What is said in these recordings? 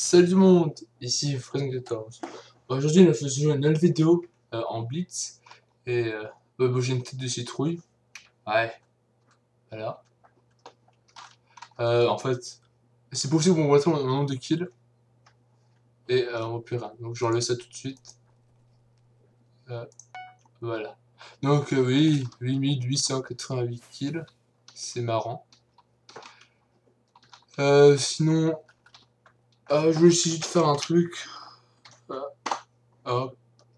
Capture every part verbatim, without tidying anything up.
Salut tout le monde, ici Frank quatorze. Aujourd'hui, nous faisons une nouvelle vidéo euh, en Blitz. Et euh, bah, bah, j'ai une tête de citrouille. Ouais, voilà. Euh, en fait, c'est possible qu'on voit mon nombre de kills. Et euh, on plus rien. Donc j'enlève ça tout de suite. Euh, voilà. Donc euh, oui, huit mille huit cent quatre-vingt-huit kills. C'est marrant. Euh, sinon, euh, je vais essayer de faire un truc. Euh, hop.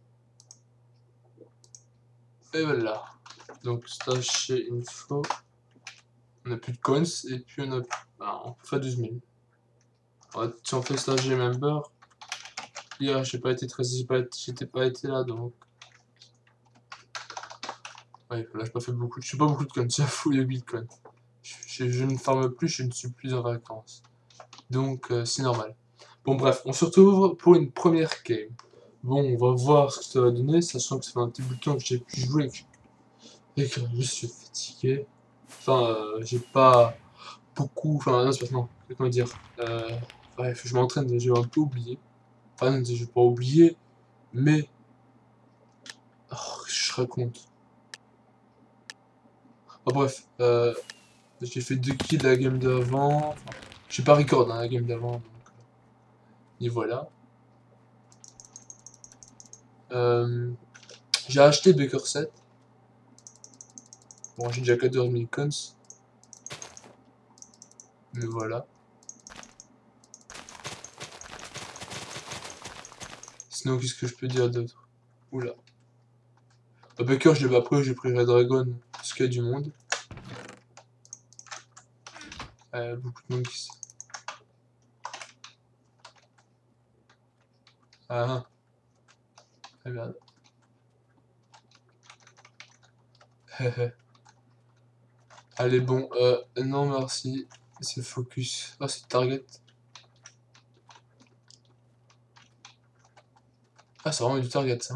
Et voilà. Donc slash info. On a plus de coins et puis on a. Ah, on fait douze mille. Ouais, si on fait slash member. Hier j'ai pas été très. J'étais pas été là donc. Ouais, là j'ai pas fait beaucoup. Je suis pas beaucoup de coins, j'ai fou de bitcoin. Je, je ne farme plus, je ne suis plus en vacances. Donc euh, c'est normal. Bon bref, on se retrouve pour une première game. Bon, on va voir ce que ça va donner, sachant que ça fait un petit bout de temps que j'ai pu jouer et que je suis fatigué. Enfin, euh, j'ai pas beaucoup. Enfin, non, c'est pas non. Comment dire euh, bref, je m'entraîne, j'ai un peu oublié. Enfin, je vais pas oublier, mais. Oh, je raconte. Oh, bref, euh, j'ai fait deux kills la game d'avant. Enfin, j'ai pas record dans la game d'avant, donc. Et voilà. Euh, j'ai acheté Baker sept. Bon, j'ai déjà quatorze mille cons. Mais voilà. Sinon, qu'est-ce que je peux dire d'autre? Oula. Ah, Baker, je l'ai pas pris, j'ai pris Red Dragon, parce qu'il y a du monde. Euh, beaucoup de monde qui. Ah, ah merde. Allez, bon, euh, non merci. C'est focus. Ah, c'est target. Ah, c'est vraiment du target ça.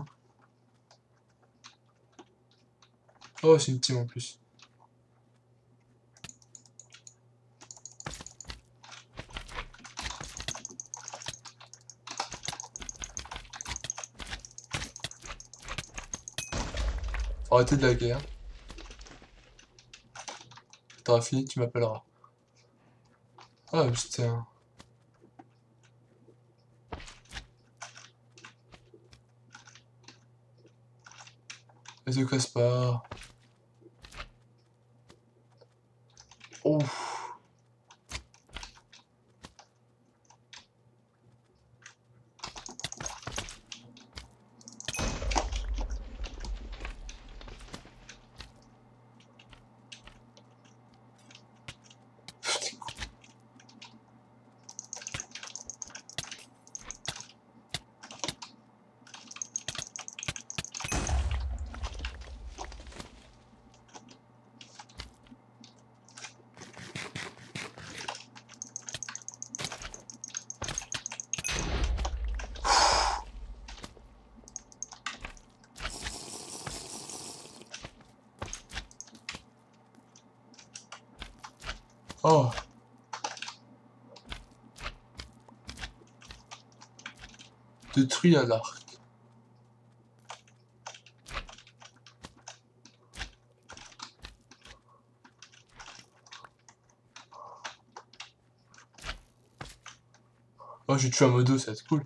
Oh, c'est une team en plus. Faut arrêter de la guerre. T'auras fini, tu m'appelleras. Ah, putain. Ne te casse pas. Ouf. Oh. Détruit à l'arc. Oh, j'ai tué un modo, ça va être cool.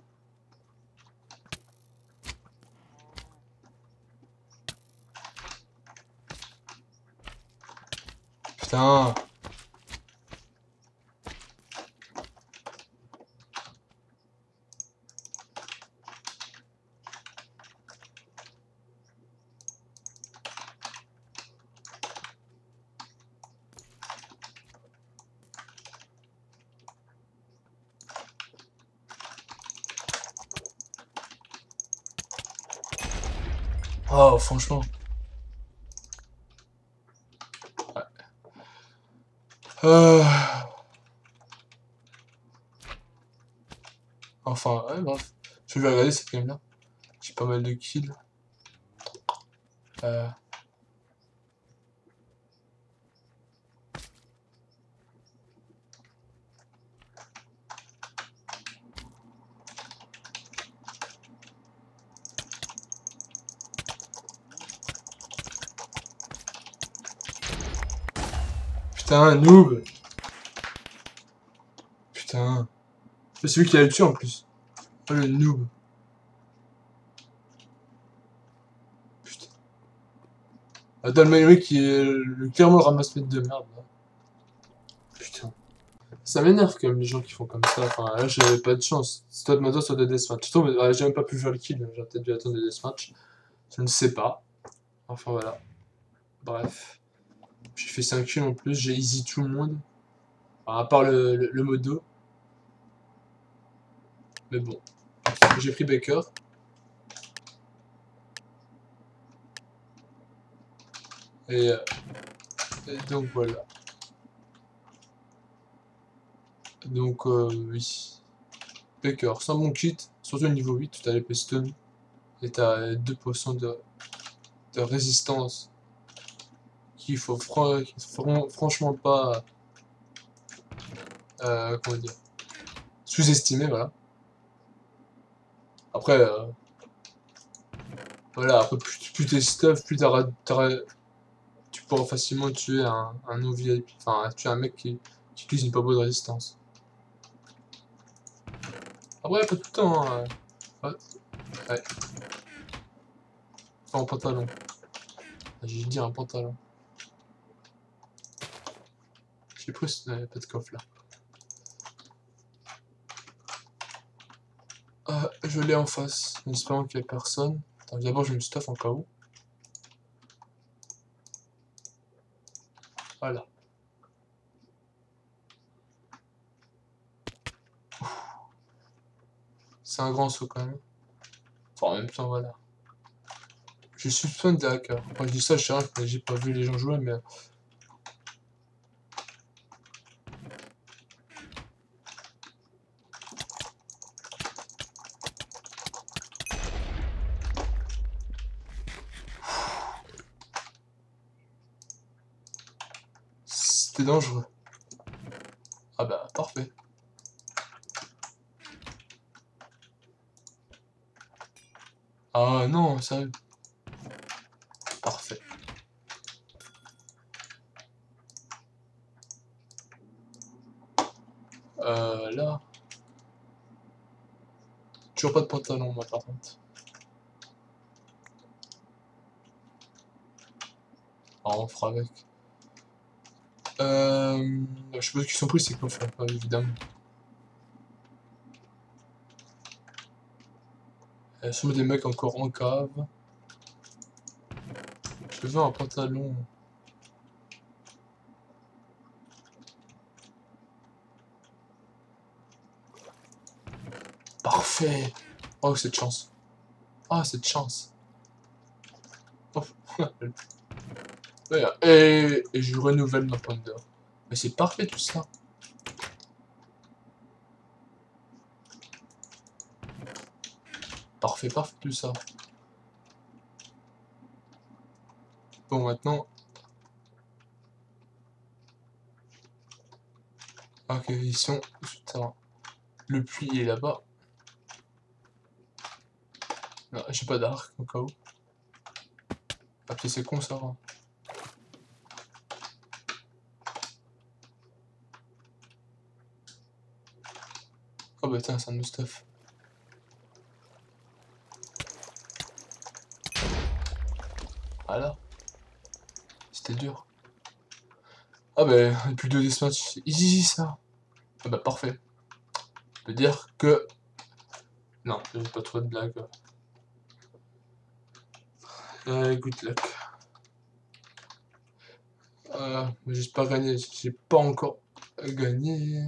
Putain. Oh, franchement. Ouais. Euh... Enfin, ouais, bref. Je vais regarder cette game là. J'ai pas mal de kills. Euh... Putain, noob. Putain. C'est celui qui a le tué en plus. Oh, le noob. Putain. Attends, le mec qui est le, clairement le ramasse-mètre de merde. Là. Putain. Ça m'énerve quand même les gens qui font comme ça. Enfin, là, j'avais pas de chance. Soit de Matos, soit de Deathmatch. Ouais, j'ai même pas pu faire le kill. J'ai peut-être dû attendre des Deathmatch. Je ne sais pas. Enfin, voilà. Bref. J'ai fait cinq kills en plus. J'ai easy tout le monde. Enfin, à part le, le, le modo. Mais bon. J'ai pris Baker. Et, euh, et donc voilà. Donc euh, oui. Baker, sans mon kit, surtout au niveau huit, tu as l'épée stun. Et tu as deux pour cent de, de résistance. Qu'il faut, fran fran franchement pas... Euh, comment dire, sous-estimer, voilà. Après, euh, voilà, après plus, plus t'es stuff, plus t'auras, tu pourras facilement tuer un, un non-V I P, enfin tuer un mec qui, qui utilise une pas bonne résistance. Après, pas tout le temps, hein. Ouais. Ouais. Enfin, en pantalon. J'ai dit un pantalon. J'ai pris ce euh, pas de coffre là. Euh, je l'ai en face, en espérant qu'il n'y ait personne. Attends, d'abord je me stuff en cas où. Voilà. C'est un grand saut quand même. Enfin, en même temps, voilà. Je soupçonne des hackers. Quand je dis ça, je sais rien, j'ai pas vu les gens jouer, mais... C'était dangereux. Ah bah, parfait. Ah non, sérieux. Parfait. Euh, là... Toujours pas de pantalon, moi, par contre. Ah, on fera avec. Euh... Je suppose qu'ils sont pris, c'est coffres, là, évidemment. Il y a sûrement des mecs encore en cave. Je veux un pantalon. Parfait. Oh, cette chance. Ah, oh, cette chance. Oh. et, et je renouvelle ma pointe d'or. Mais c'est parfait tout ça. Parfait, parfait tout ça. Bon, maintenant... Ok, ils sont souterrains. Le puits est là-bas. Non, j'ai pas d'arc au cas où. Ah, puis c'est con ça. Hein. Oh bah tiens, c'est un de nos stuff. Voilà. C'était dur. Ah bah, plus de deathmatch, c'est easy ça. Ah bah parfait. Je peux dire que... Non, j'ai pas trop de blagues. Euh, good luck. Euh, j'espère gagner. J'ai pas encore gagné.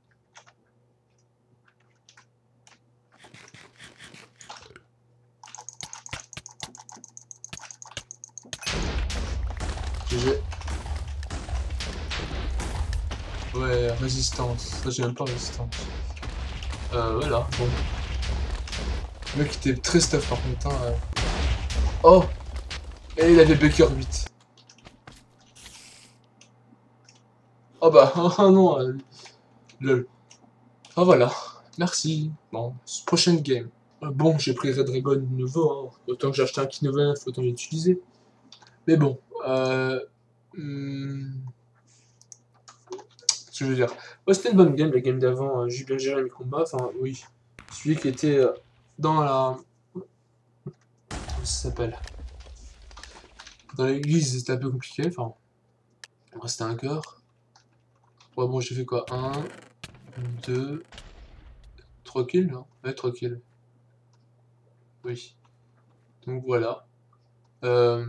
G G. Ouais, résistance. Ça, j'ai même pas résistance. Euh, voilà, bon. Le mec était très stuff par contre. Hein, euh. Oh! Et il avait Baker huit. Oh bah, oh non. Euh, lol. Ah voilà. Merci. Bon, prochaine game. Euh, bon, j'ai pris Red Dragon nouveau. Hein. Autant que j'ai acheté un kit neuf, autant l'utiliser. Mais bon. Euh... Hmm... Ce que je veux dire. Ouais, c'était une bonne game, la game d'avant. Euh, j'ai bien géré mes combats. Enfin, oui. Celui qui était euh, dans la... Comment ça s'appelle? Dans l'église, c'était un peu compliqué. Enfin, il me restait un cœur. Ouais, bon, j'ai fait quoi? Un, deux, trois kills, non? Ouais, trois kills. Oui. Donc voilà. Euh...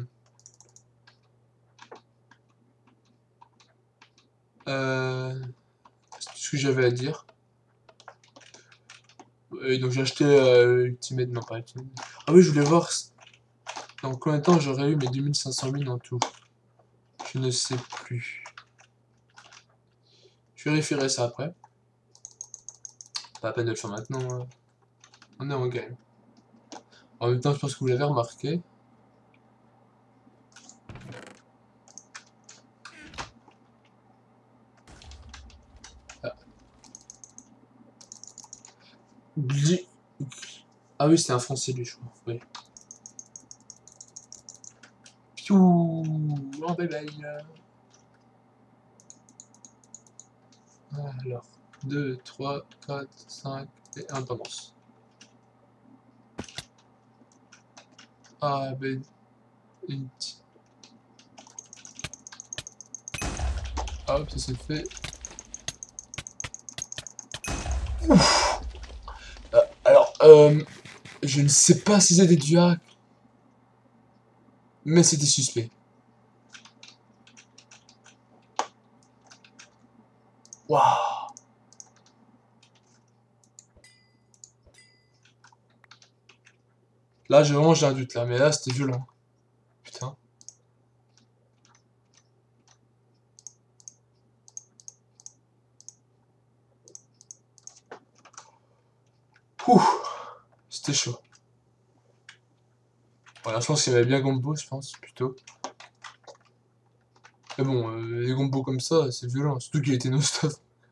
Euh... C'est tout ce que j'avais à dire. Et donc j'ai acheté euh, Ultimate, non pas Ultimate. Ah oui, je voulais voir dans combien de temps j'aurais eu mes deux mille cinq cents mines en tout. Je ne sais plus. Je vérifierai ça après. Pas la peine de le faire maintenant. Hein. On est en game. En même temps, je pense que vous l'avez remarqué. Ah, Gli- ah oui, c'est un français lui, je crois. Oui. Piou, en bye. Alors, deux, trois, quatre, cinq et un tendance. Ah ben, une petite. Hop, ça c'est fait. Ouf. Euh, alors, euh, je ne sais pas si c'était du hack, mais c'était suspect. Waouh. Là, j'ai vraiment j'ai un doute là, mais là c'était violent. Putain. Ouh, c'était chaud. Voilà, je pense qu'il y avait bien combo, je pense, plutôt. Mais bon, euh, les combos comme ça, c'est violent, surtout qu'il était no-stop.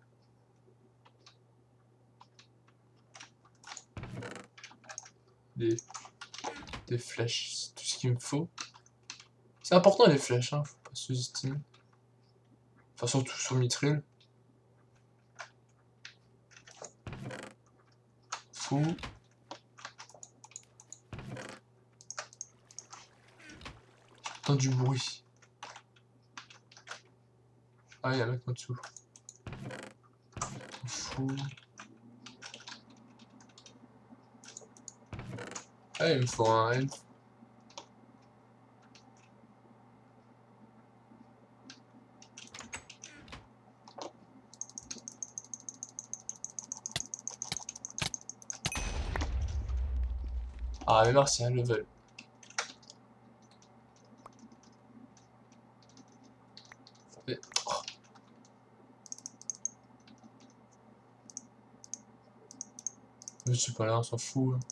Des, des flèches, c'est tout ce qu'il me faut. C'est important les flèches, hein, faut pas sous-estimer. Enfin, surtout sur Mithril. Fou. J'entends du bruit. Ah, il y a un mec en dessous. Fou. Ah, il me faut un elfe. Ah, mais merci, un level. Et... oh. Je suis pas là, on s'en fout. Hein.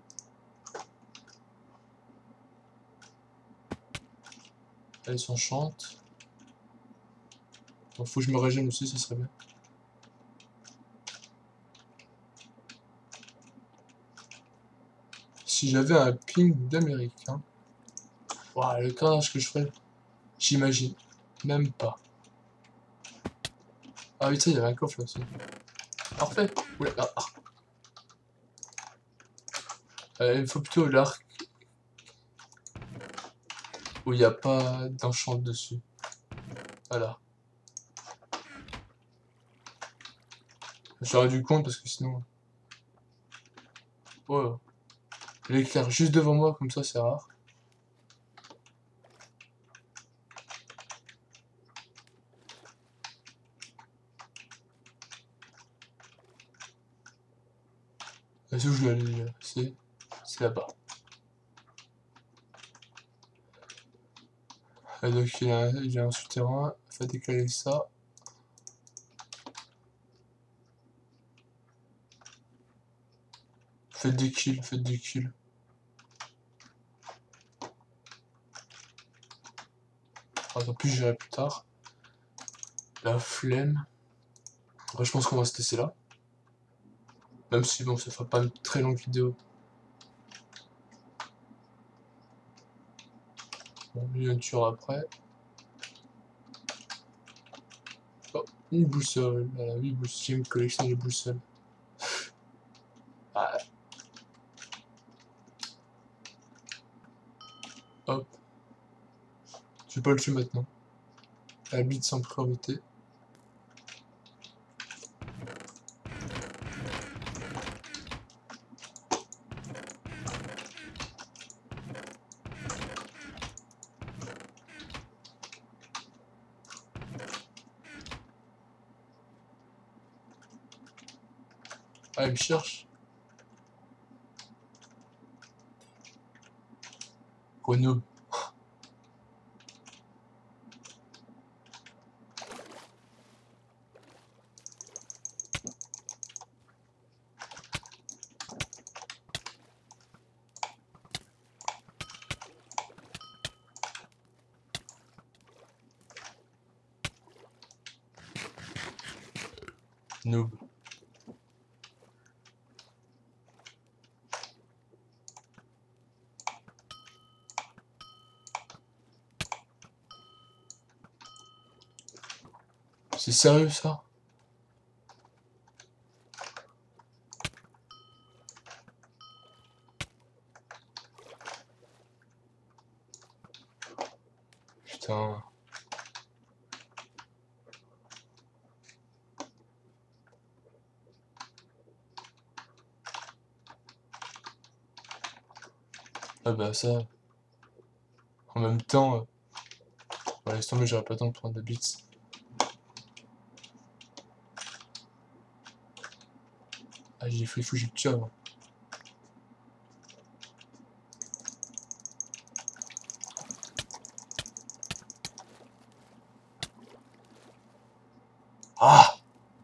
Elle s'enchante. Faut que je me régène aussi, ça serait bien. Si j'avais un ping d'américain. Waouh, le carnage que je ferais. J'imagine. Même pas. Ah oui, ça, il y avait un coffre là aussi. Parfait. Oula, ah, ah. Euh, il faut plutôt l'arc où il n'y a pas d'enchant dessus. Voilà. J'aurais dû compte parce que sinon... Oh. L'éclair juste devant moi, comme ça, c'est rare. Est-ce que je dois aller... C'est... C'est là-bas. Ah, donc il y a, il y a un souterrain. Faut décaler ça. Faites des kills, faites des kills. Ah, tant pis, j'irai plus tard. La flemme. Après, je pense qu'on va se laisser là. Même si, bon, ça fera pas une très longue vidéo. Bon, il y a une tueur après. Oh. Une boussole, voilà, oui, boussoles, j'aime collectionner les boussoles. Ah. Hop. Je vais pas le tuer maintenant. Habite sans priorité. Ah, il me cherche. Quoi, noob? Noob. C'est sérieux ça? Putain. Ah bah ça. En même temps. Euh... Bah, laisse tomber, j'aurais pas le temps de prendre des bits. Ah, j'ai fait fou, j'ai tué avant. Ah!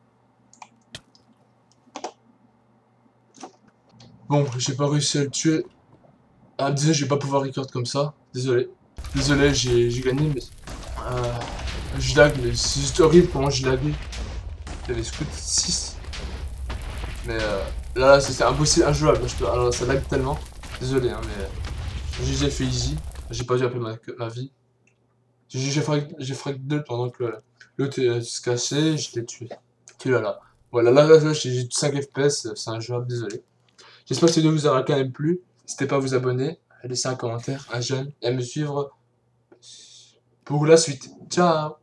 Bon, j'ai pas réussi à le tuer. Ah, désolé, je vais pas pouvoir record comme ça. Désolé. Désolé, j'ai gagné, mais... Euh, je lag, mais c'est juste horrible comment je lagué. Il y avait Scout six. Mais euh, là, c'est impossible, injouable. Je peux... Alors, ça lag tellement. Désolé, hein, mais... J'ai fait easy. J'ai pas dû appeler ma, ma vie. J'ai frag deux pendant que l'autre se cachait, je l'ai tué. Qui là là. Voilà, là, là, là j'ai cinq F P S, c'est injouable, désolé. J'espère que cette vidéo vous aura quand même plu. N'hésitez pas à vous abonner, à laisser un commentaire, un j'aime et à me suivre pour la suite. Ciao!